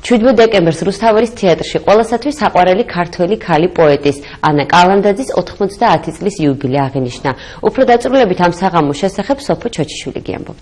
17 დეკემბერს რუსთაველის თეატრში ყველასათვის საყვარელი ქართველი ქალი პოეტის ანა კალანდაძის 90 წლის იუბილე აღინიშნა. უფრო დაწვრილებით ამ საღამოს შესახებ სოფო ჩოჩიშვილი გიამბობთ.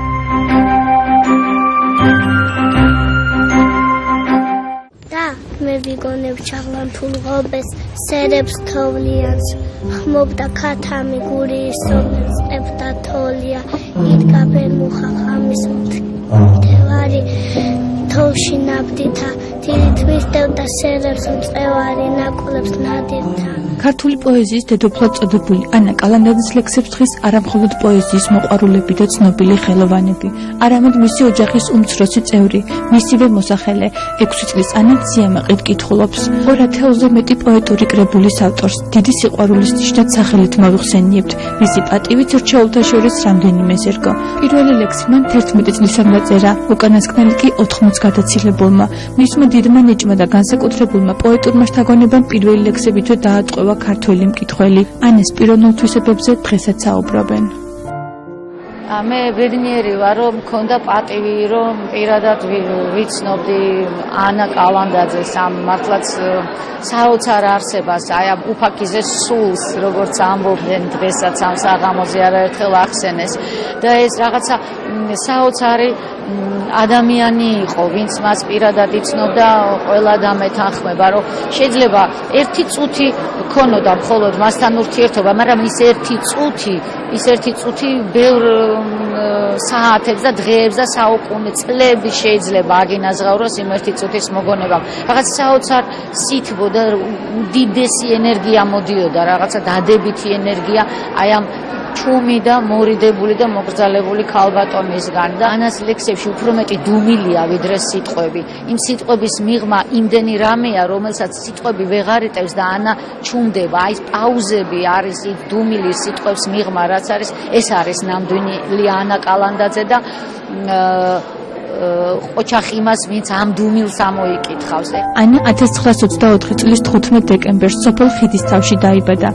მე ვიგონებ ჩაღლანთულ ღობეს, სერებს თოვლიანს, ხმობდა ქათამი გურიის სოფელს, წებდა თოლია, იდგა ბენმუხა ხამის მტევარი, თოვში ნაბდითა, დილით მისდევდა სერებს მწევარი, ნაკვლებს ნადირთა. ქართული პოეზიის დედოფლად წოდებული ანა კალანდაძის ლექსებს დღეს არა მხოლოდ პოეზიის მოყვარულები და ცნობილი ხელოვანები, არამედ მისი ოჯახის უმცროსი წევრი, მისივე მოსახელე, 6 წლის ანა სიამაყედ კითხულობს. 2000-ზე მეტი პოეტური კრებულის ავტორს დიდი სიყვარულის ნიშნად სახელით მოვიხსენიებთ. მისი პატივით რჩეულთა შორის რამდენიმეს ერგო. პირველი ლექსი მან 11 წლისამ დაწერა, უკანასკნელი კი 80 გადაცილებულმა. მისმა დიდმა ნიჭმა და განსაკუთრებულმა პოეტურმა შთაგონებამ პირველი ლექსებითვე დაატყვევა ქართველი მკითხველი. ანას პიროვნულ თვისებებზე დღესაც საუბრობენ. მე ბედნიერი ვარ, რომ მქონდა პატივი, რომ პირადად ვიცნობდი ანა კალანდაძეს, ამ მართლაც საოცარ არსებას, აი ამ უფაქიზეს სულს, როგორც ამბობდნენ დღესაც ამ საღამოზე არაერთხელ ახსენეს და ეს რაღაცა საოცარი ადამიანი იყო, ვინც მას პირადად იცნობდა, ყველა დამეთანხმება, რომ შეიძლება ერთი წუთი ქონოდა მხოლოდ მასთან ურთიერთობა, მაგრამ ის ერთი წუთი ბევრ საათებს და დღეებს და საუკუნე წლები შეიძლება აგინაზღაუროს იმ ერთი წუთის მოგონებამ. რაღაც საოცარ სითბო და უდიდესი ენერგია მოდიოდა, რაღაცა დადებითი ენერგია აი ამ ჩუმი და მორიდებული და მოგრძალებული ქალბატონისგან და ანას ლექსებში უფრო მეტი დუმილია ვიდრე სიტყვები. იმ სიტყვების მიღმა იმდენი რამეა, რომელსაც სიტყვები ვეღარ იტევს და ანა ჩუმდება. აი პაუზები არის ის დუმილი სიტყვებს მიღმა, რაც არის, ეს არის ნამდვილი ანა კალანდაძე და ოჩახ იმას, ვინც ამ დუმილს ამოიკითხავს. ანა 1924 წლის 15 დეკემბერს სოფელ ხიდისთავში დაიბადა.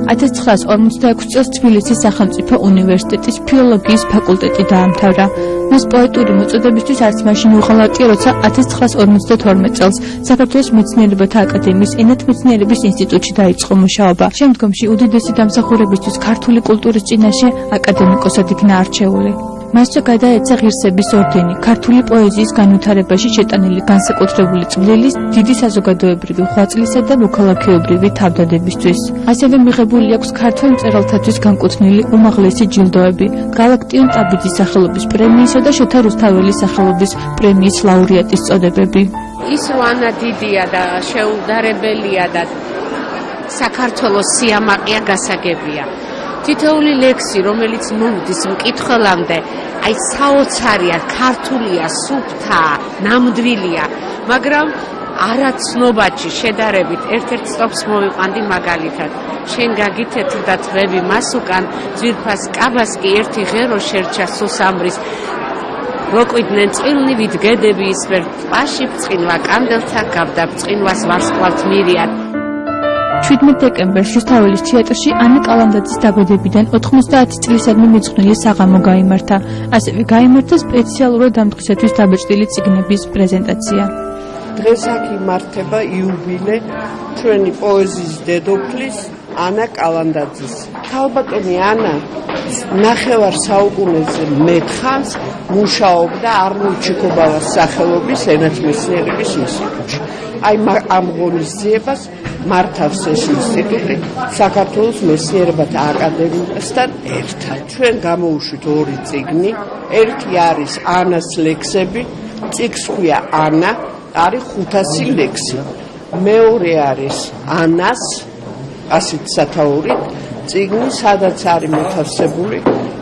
1946 წელს თბილისის სახელმწიფო უნივერსიტეტის ფილოლოგიის ფაკულტეტი დაამთავრა. მას პოეტური მოწოდებისთვის არც მაშინ უღალატია, როცა 1952 წელს საქართველოს მეცნიერებათა აკადემიის ენათმეცნიერების ინსტიტუტში დაიწყო მუშაობა. შემდგომში უდიდესი დამსახურებისთვის ქართული კულტურის წინაშე აკადემიკოსად იქნა არჩეული. მასზე გადაეცა ღირსების ორდენი, ქართული პოეზიის განვითარებაში შეტანილი განსაკუთრებული წვლილის, დიდი საზოგადოებრივი ღვაწლისა და მოქალაქეობრივი თავდადებისთვის. ასევე მიღებული აქვს ქართველ მწერალთათვის განკუთვნილი უმაღლესი ჯილდოები, გალაქტიონ ტაბიძის სახელობის პრემიისა და შოთა რუსთაველის სახელობის პრემიის ლაურეატის წოდებები. ის რომ ანა დიდია და შეუდგარებელია და საქართველოს სიამაყეა გასაგებია. თითოეული ლექსი, რომელიც მოვდის მკითხველამდე, აი საოცარია, ქართულია, სუფთაა, ნამდვილია, მაგრამ არაცნობაჩი შედარებით ერთ-ერთ სტოპს მოვიყვანდი მაგალითად. შენ გაგითეთრ და თვები მას უკან, ძვირფას კაბას კი ერთი ღერო შერჩა სუსამრის. მოკვიდნენ წილნი ვიდგედები ისმერ ტბაში ბწყინვა კანდელთა გავდა ბწყინვას ვარსკვლავთ მირიად. 17 დეკემბერს რუსთაველის თეატრში ანა კალანდაძის დაბადებიდან 90 წლისადმი მიძღვნილი საღამო გაიმართა. ასევე გაიმართა სპეციალურად ამ დღისათვის დაბეჭდილი წიგნების პრეზენტაცია. დღეს აქ იმართება იუბილე ჩვენი პოეზიის დედოფლის ანა კალანდაძის. ქალბატონი ანა ნახევარ საუკუნეზე მეტხანს მუშაობდა არნოლდ ჩიქობავას სახელობის ენათმეცნიერების ინსტიტუტში. აი ამ ღონისძიებას მართავს ეს ინსტიტუტი საქართველოს მეცნიერებათა აკადემიასთან ერთად. ჩვენ გამოვუშვით ორი წიგნი, ერთი არის ანას ლექსები, წიგნს ჰქვია ანა, არის 500 ლექსი. მეორე არის ანას ასეთ სათაურით წიგნი, სადაც არის მოთავსებული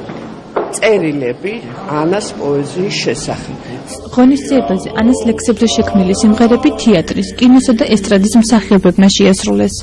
წერილები ანას პოეზიის შესახებ. ღონისძიებაზე ანას ლექსებზე შექმნილი სიმღერები თეატრის, კინოსა და ესტრადის მსახიობებმა შეასრულეს.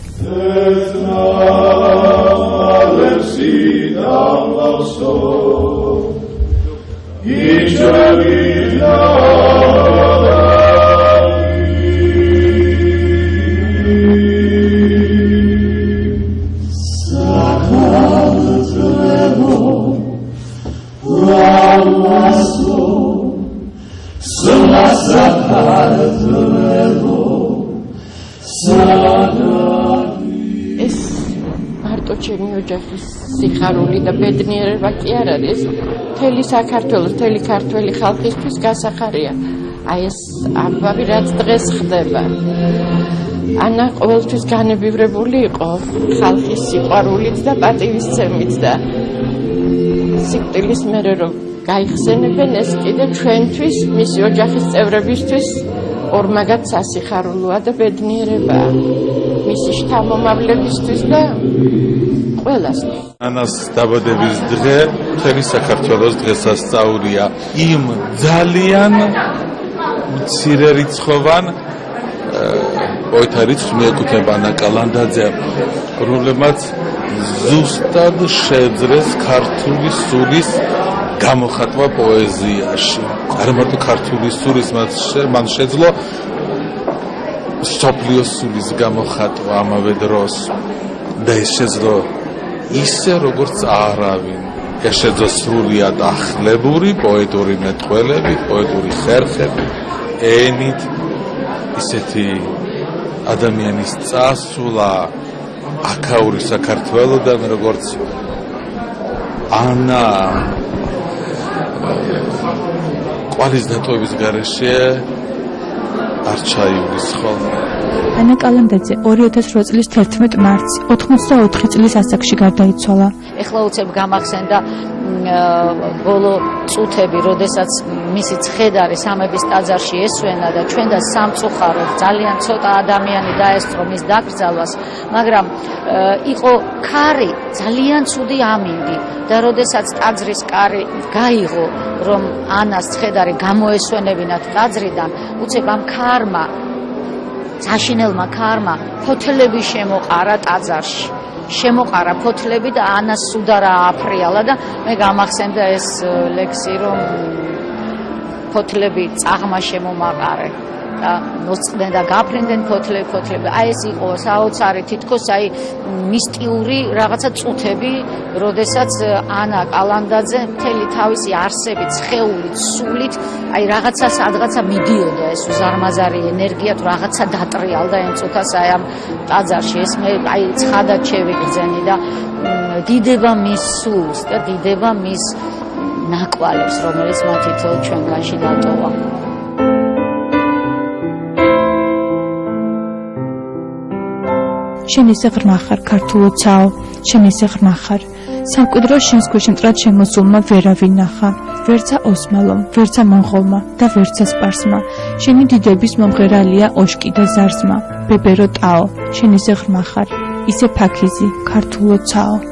Summa ჩემი ოჯახის სიხარული და ბედნიერება კი არ არის. მთელი საქართველოს, მთელი ქართველი ხალხისთვის გასახარია. აი ეს ამბავი რაც დღეს ხდება. ანა ყოველთვის განებივრებული იყო ხალხის სიყვარულით და პატივისცემით და სიკვდილის მერე რომ გაიხსენებენ ეს კიდე ჩვენთვის, მისი ოჯახის წევრებისთვის ორმაგად სასიხარულოა და ბედნიერებაა. მისი შთამომავლებისთვის და ყველასთვის. ანას დაბადების დღე მთელი საქართველოს დღესასწაულია. იმ ძალიან მცირე რიცხოვან პოეტთა რიცხვს მიეკუთვნება ანა კალანდაძე, რომელმაც ზუსტად შეძლეს ქართული სულის გამოხატვა პოეზიაში. არა მარტო ქართული სულის, მან შეძლო მსოფლიო სულის გამოხატვა ამავე დროს და ეს შეძლო ისე როგორც არავინ. ეს შეძლო სრულიად ახლებური პოეტური მეტყველები, პოეტური ხერხები, ენით ისეთი ადამიანის წასვლა აქაური საქართველოდან, როგორც ანა ყვალის დატოვების გარეშე არ ჩაივლის ხოლმე. ანა კალანდაძე 2008 წლის 11 მარტს 84 წლის ასაკში გარდაიცვალა. ეხლა უცებ გამახსენდა ბოლო წუთები, როდესაც მისი ცხედარი სამების ტაძარში ესვენა და ჩვენ და სამწუხაროდ ძალიან ცოტა ადამიანი დაესწრო მის დაკრძალვას, მაგრამ იყო ქარი, ძალიან ცუდი ამინდი და როდესაც ტაძრის კარი გაიღო, რომ ანას ცხედარი გამოესვენებინათ ტაძრიდან, უცებ ამ ქარმა, საშინელმა ქარმა ფოთლები შემოყარა ტაძარში. შემოყარა ფოთლები და ანას სუდარა აფრიალა და მე გამახსენდა ეს ლექსი, რომ ფოთლები წაღმა შემომაყარე და მოსწყდნენ და გაფრინდნენ ფოთლები. აი ეს იყო საოცარი, თითქოს აი მისტიური რაღაცა წუთები, როდესაც ანა კალანდაძე მთელი თავისი არსებით, სხეულით, სულით, აი რაღაცა მიდიოდა ეს უზარმაზარი ენერგია, თუ რაღაცა დატრიალდა იმ წუთას აი ამ ტაძარში. ეს მე აი ცხადად შევიგრძენი და დიდება მის სულს და დიდება მის ნაკვალებს, რომელიც მათ თითოეულ ჩვენგანში დატოვა. შენ ისე ღრმა ხარ, ქართულოცაო, შენ ისე ღრმა ხარ. სამკვიდრო შენს ქვეშ მტრად შემოსულმა ვერავინ ნახა, ვერცა ოსმალომ, ვერცა მონღოლმა და ვერცა სპარსმა. შენი დიდების მომღერალია ოშკი და ზარზმა. ბებერო ტაო, შენ ისე ღრმა ხარ, ისე ფაქიზი, ქართულოცაო.